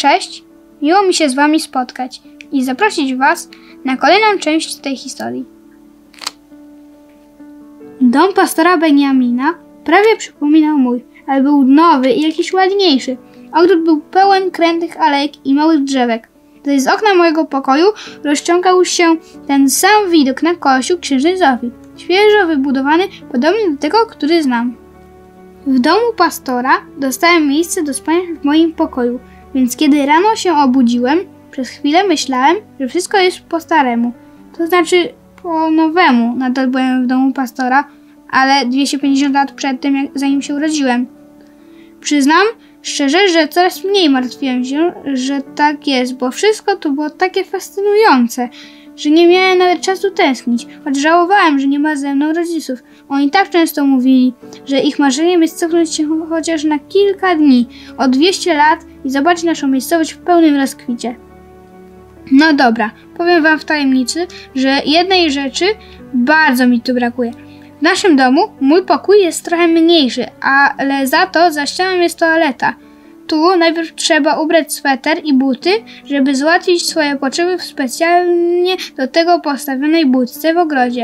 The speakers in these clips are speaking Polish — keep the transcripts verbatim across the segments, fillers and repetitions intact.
Cześć, miło mi się z wami spotkać i zaprosić was na kolejną część tej historii. Dom pastora Beniamina prawie przypominał mój, ale był nowy i jakiś ładniejszy. Ogród był pełen krętych alejek i małych drzewek. Z okna mojego pokoju rozciągał się ten sam widok na kościół księżnej Zofii, świeżo wybudowany, podobnie do tego, który znam. W domu pastora dostałem miejsce do spania w moim pokoju, więc kiedy rano się obudziłem, przez chwilę myślałem, że wszystko jest po staremu. To znaczy po nowemu. Nadal byłem w domu pastora, ale dwieście pięćdziesiąt lat przed tym, jak, zanim się urodziłem. Przyznam szczerze, że coraz mniej martwiłem się, że tak jest, bo wszystko to było takie fascynujące, że nie miałem nawet czasu tęsknić, choć żałowałem, że nie ma ze mną rodziców. Oni tak często mówili, że ich marzeniem jest cofnąć się chociaż na kilka dni, o dwieście lat i zobaczyć naszą miejscowość w pełnym rozkwicie. No dobra, powiem wam w tajemnicy, że jednej rzeczy bardzo mi tu brakuje. W naszym domu mój pokój jest trochę mniejszy, ale za to za ścianą jest toaleta. Tu najpierw trzeba ubrać sweter i buty, żeby załatwić swoje potrzeby w specjalnie do tego postawionej budce w ogrodzie.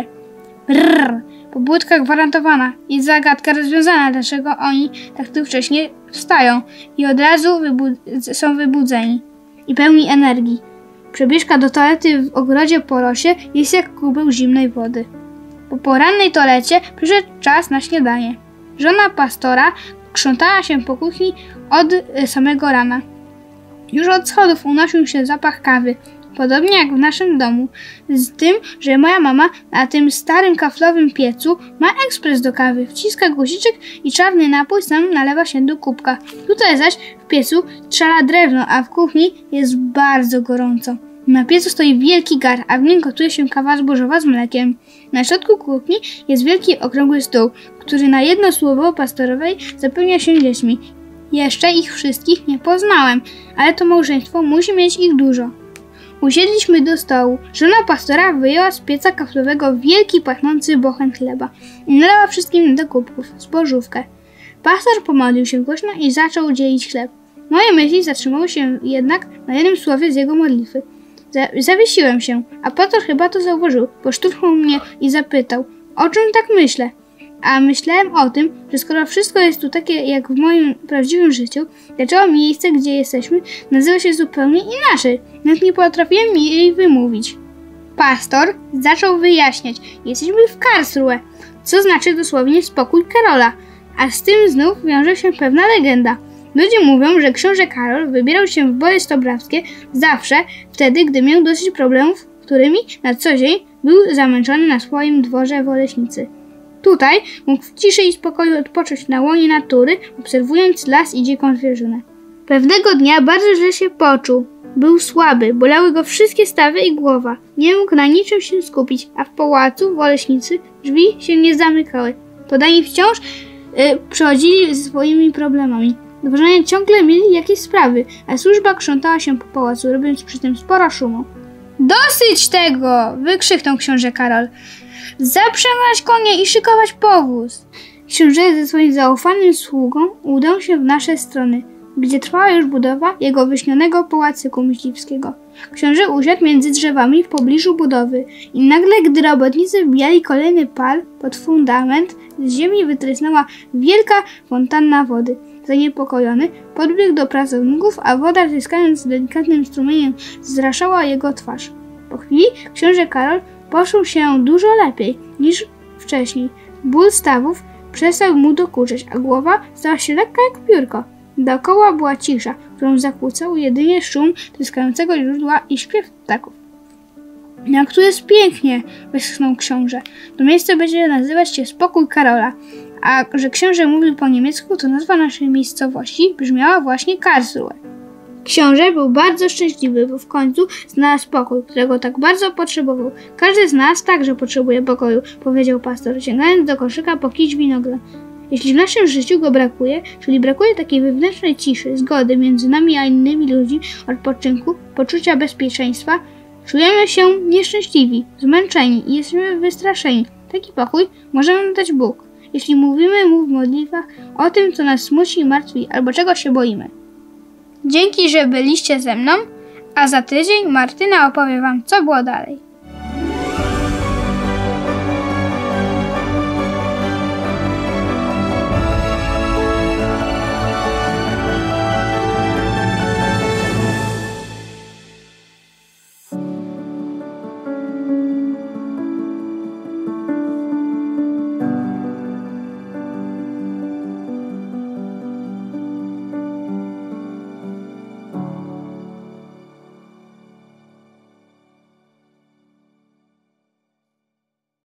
Brrr, pobudka gwarantowana i zagadka rozwiązana, dlaczego oni tak tu wcześnie wstają i od razu wybu- są wybudzeni i pełni energii. Przebieżka do toalety w ogrodzie po rosie jest jak kubeł zimnej wody. Po porannej toalecie przyszedł czas na śniadanie. Żona pastora krzątała się po kuchni od samego rana. Już od schodów unosił się zapach kawy, podobnie jak w naszym domu, z tym, że moja mama na tym starym kaflowym piecu ma ekspres do kawy, wciska guziczek i czarny napój sam nalewa się do kubka. Tutaj zaś w piecu trzala drewno, a w kuchni jest bardzo gorąco. Na piecu stoi wielki gar, a w nim gotuje się kawa zbożowa z mlekiem. Na środku kuchni jest wielki okrągły stół, który na jedno słowo pastorowej zapełnia się dziećmi. Jeszcze ich wszystkich nie poznałem, ale to małżeństwo musi mieć ich dużo. Usiedliśmy do stołu. Żona pastora wyjęła z pieca kaflowego wielki pachnący bochen chleba i nalała wszystkim do kubków zbożówkę. Pastor pomodlił się głośno i zaczął dzielić chleb. Moje myśli zatrzymały się jednak na jednym słowie z jego modlitwy. Zawiesiłem się, a pastor chyba to zauważył, poszturchnął mnie i zapytał, o czym tak myślę. A myślałem o tym, że skoro wszystko jest tu takie jak w moim prawdziwym życiu, dlaczego miejsce, gdzie jesteśmy, nazywa się zupełnie inaczej. Nawet nie potrafiłem jej wymówić. Pastor zaczął wyjaśniać, jesteśmy w Karlsruhe, co znaczy dosłownie spokój Karola, a z tym znów wiąże się pewna legenda. Ludzie mówią, że książę Karol wybierał się w Bolesław-Bratskie zawsze wtedy, gdy miał dosyć problemów, którymi na co dzień był zamęczony na swoim dworze w Oleśnicy. Tutaj mógł w ciszy i spokoju odpocząć na łonie natury, obserwując las i dziką zwierzynę. Pewnego dnia bardzo źle się poczuł. Był słaby, bolały go wszystkie stawy i głowa. Nie mógł na niczym się skupić, a w pałacu w Oleśnicy drzwi się nie zamykały. Podani wciąż yy, przychodzili ze swoimi problemami. Dworzanie ciągle mieli jakieś sprawy, a służba krzątała się po pałacu, robiąc przy tym sporo szumu. Dosyć tego! Wykrzyknął książę Karol. Zaprzęgać konie i szykować powóz. Książę ze swoim zaufanym sługą udał się w nasze strony, gdzie trwała już budowa jego wyśnionego pałacyku myśliwskiego. Książę usiadł między drzewami w pobliżu budowy i nagle, gdy robotnicy wbijali kolejny pal pod fundament, z ziemi wytrysnęła wielka fontanna wody. Zaniepokojony podbiegł do pracowników, a woda tryskając delikatnym strumieniem zraszała jego twarz. Po chwili książę Karol poczuł się dużo lepiej niż wcześniej. Ból stawów przestał mu dokuczać, a głowa stała się lekka jak piórko. Dookoła była cisza, którą zakłócał jedynie szum tryskającego źródła i śpiew ptaków. Jak tu jest pięknie! Westchnął książę. To miejsce będzie nazywać się Spokój Karola. A że książę mówił po niemiecku, to nazwa naszej miejscowości brzmiała właśnie Karlsruhe. Książę był bardzo szczęśliwy, bo w końcu znalazł pokój, którego tak bardzo potrzebował. Każdy z nas także potrzebuje pokoju, powiedział pastor, sięgając do koszyka po kiść winogron. Jeśli w naszym życiu go brakuje, czyli brakuje takiej wewnętrznej ciszy, zgody między nami a innymi ludźmi, odpoczynku, poczucia bezpieczeństwa, czujemy się nieszczęśliwi, zmęczeni i jesteśmy wystraszeni. Taki pokój może nam dać Bóg, jeśli mówimy mu w modlitwach o tym, co nas smuci i martwi, albo czego się boimy. Dzięki, że byliście ze mną, a za tydzień Martyna opowie wam, co było dalej.